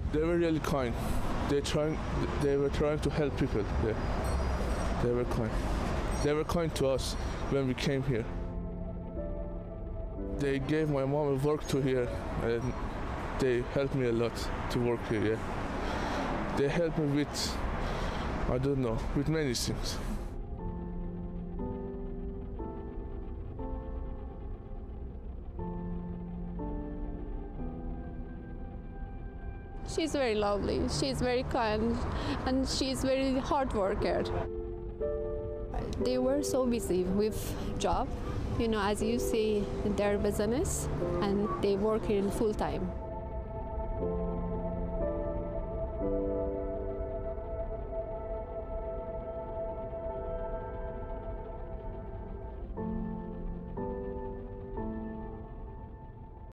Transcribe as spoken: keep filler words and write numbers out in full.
They were really kind. They trying, they were trying to help people. They, they were kind. They were kind to us when we came here. They gave my mom a work to here, and they helped me a lot to work here. Yeah. They helped me with, I don't know, with many things. She's very lovely, she's very kind, and she's very hard worker. They were so busy with job, you know, as you see, their business, and they work in full time.